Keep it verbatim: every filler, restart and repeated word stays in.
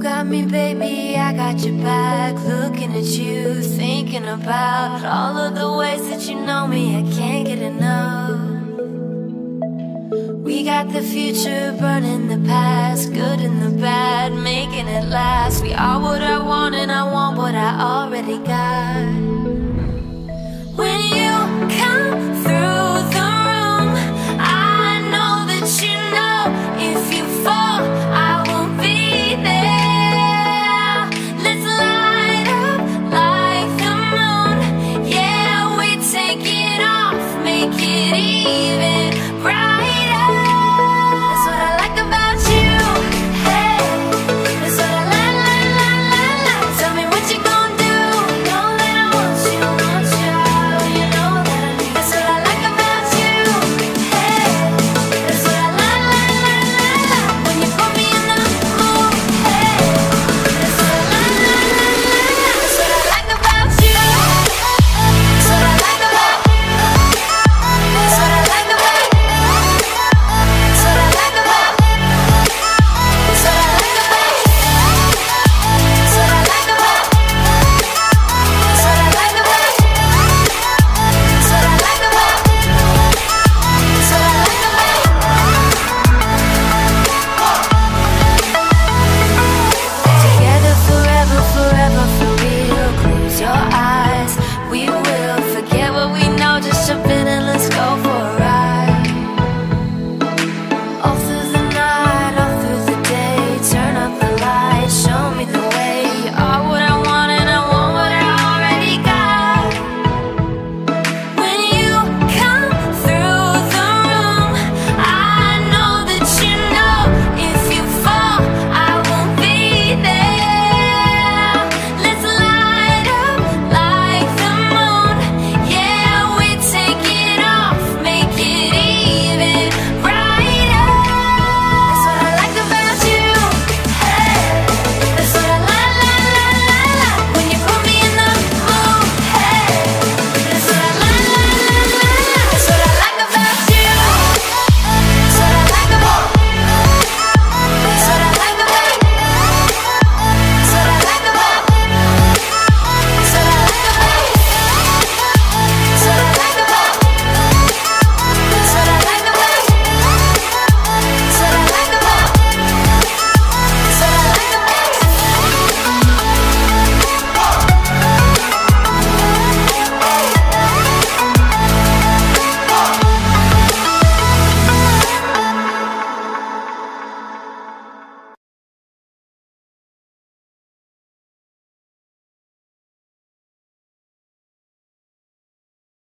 got me, baby, I got your back. Looking at you, thinking about all of the ways that you know me, I can't get enough. We got the future, burning the past, good and the bad, making it last. We are what I want and I want what I already got. When you come through the room, I know that you know if you fall, I will be there. Let's light up like the moon. Yeah, we take it off, make it even bright.